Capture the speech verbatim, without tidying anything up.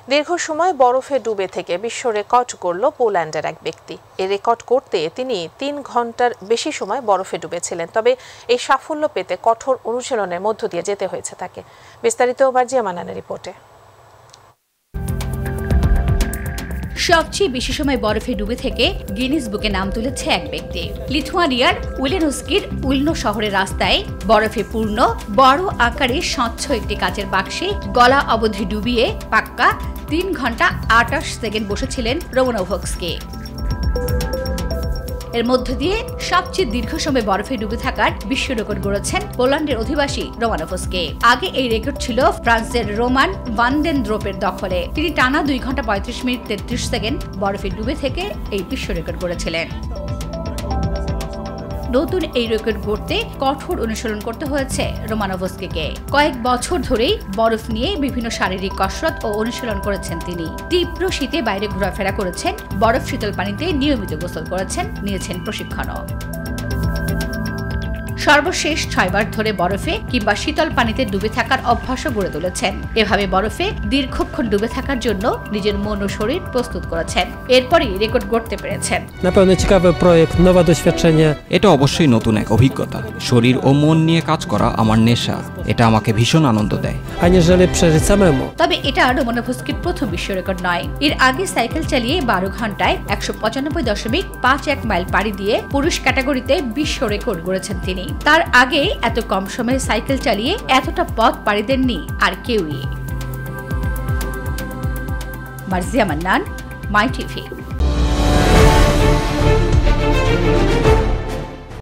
দীর্ঘ সময় বরফে ডুবে থেকে বিশ্ব রেকর্ড করল পোল্যান্ডের এক ব্যক্তি। এই রেকর্ড করতে তিনি তিন ঘন্টার বেশি সময় বরফে ডুবেছিলেন। তবে এই সাফল্য পেতে কঠোর অনুশীলনের মধ্য দিয়ে যেতে হয়েছে তাকে। বিস্তারিত বারজিয়া মান্নানের রিপোর্টে। সবচেয়ে বেশি সময় বরফে ডুবে থেকে গিনিস বুকে নাম তুলেছে এক ব্যক্তি। লিথুয়ানিয়ার উলেনস্কির উলনো শহরের রাস্তায় বরফে পূর্ণ বড় আকারে স্বচ্ছ একটি কাচের বাক্সে গলা অবধি ডুবিয়ে পাক্কা তিন ঘন্টা আটাশ সেকেন্ড বসেছিলেন রোমানোভস্কি। এর মধ্য দিয়ে সবচেয়ে দীর্ঘ সময় বরফে ডুবে থাকার বিশ্ব রেকর্ড গড়েছেন পোল্যান্ডের অধিবাসী রোমানোভস্কি। আগে এই রেকর্ড ছিল ফ্রান্সের রোমান ভান্ডেনড্রোপের দখলে। তিনি টানা দুই ঘন্টা পঁয়ত্রিশ মিনিট তেত্রিশ সেকেন্ড বরফে ডুবে থেকে এই বিশ্ব রেকর্ড গড়েছিলেন। নতুন এই রেকর্ড গড়তে কঠোর অনুশীলন করতে হয়েছে রোমানোভস্কিকে। কয়েক বছর ধরেই বরফ নিয়ে বিভিন্ন শারীরিক কসরত ও অনুশীলন করেছেন তিনি। তীব্র শীতে বাইরে ঘোরাফেরা করেছেন, বরফ শীতল পানিতে নিয়মিত গোসল করেছেন, নিয়েছেন প্রশিক্ষণও। সর্বশেষ ছয়বার ধরে বরফে কিংবা শীতল পানিতে ডুবে থাকার অভ্যাসও গড়ে তুলেছেন। এভাবে বরফে দীর্ঘক্ষণ ডুবে থাকার জন্য নিজের মন ও শরীর প্রস্তুত করেছেন। এরপরই রেকর্ড গড়তে পেরেছেন। এটা অবশ্যই নতুন এক অভিজ্ঞতা। শরীর ও মন নিয়ে কাজ করা আমার নেশা। এটা আমাকে ভীষণ আনন্দ দেয়। তবে এটা রোমানোভস্কির প্রথম বিশ্ব রেকর্ড নয়। এর আগে সাইকেল চালিয়ে বারো ঘন্টায় একশো পঁচানব্বই দশমিক পাঁচ এক মাইল পাড়ি দিয়ে পুরুষ ক্যাটাগরিতে বিশ্ব রেকর্ড গড়েছেন তিনি। তার আগে এত কম সময়ে সাইকেল চালিয়ে এতটা পথ পাড়ি দেননি আর কেউই। Barjia Mannan, my TV.